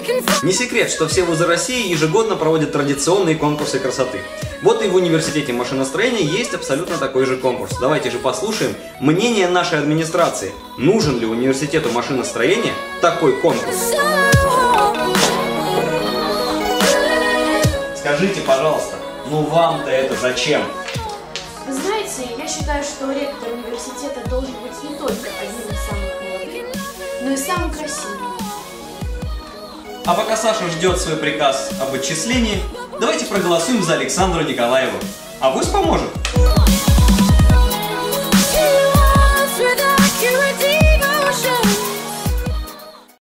Не секрет, что все вузы России ежегодно проводят традиционные конкурсы красоты. Вот и в университете машиностроения есть абсолютно такой же конкурс. Давайте же послушаем мнение нашей администрации. Нужен ли университету машиностроения такой конкурс? Скажите, пожалуйста, ну вам-то это зачем? Знаете, я считаю, что ректор университета должен быть не только одним из самых молодых, но и самым красивым. А пока Саша ждет свой приказ об отчислении, давайте проголосуем за Александру Николаеву. Авось поможет! With accurate devotion.